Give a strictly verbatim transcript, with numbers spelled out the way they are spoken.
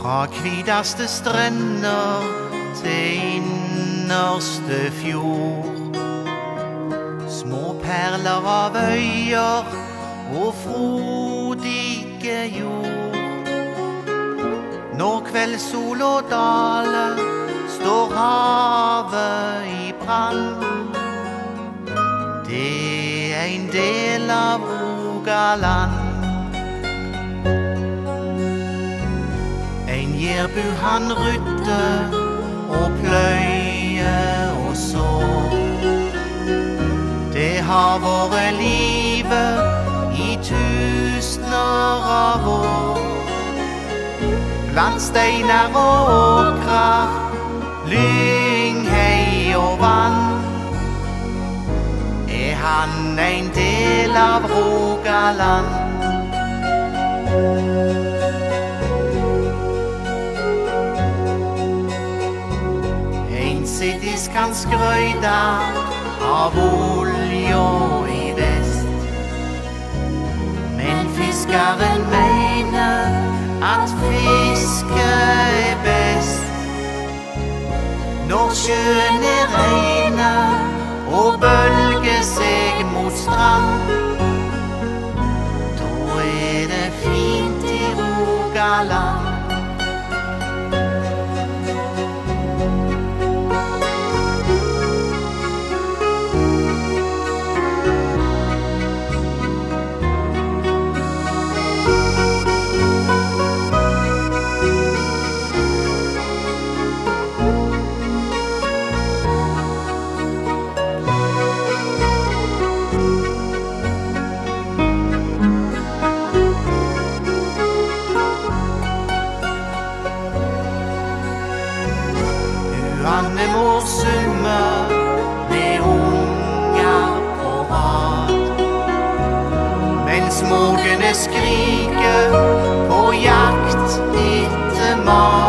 Fra kvidaste strender til innerste fjord, små perler av øyer og frodige jord. Når kveldssol og daler står havet i brann, det er en del av Rogaland. En jærbu han rydde og pløye og så. Det har vært livet i tusener av år. Blant steiner og åkrar, lyng, hei og vann, er han en del av Rogaland. Ensidig kan skrøyda av olja i vest, men fiskaren mener at fiske er best. Når sjøen er reine og bølger seg mot strand, da er det fint i Rogaland. Annemor summer med unger på rad, mens mågene skriker på jakt etter mat.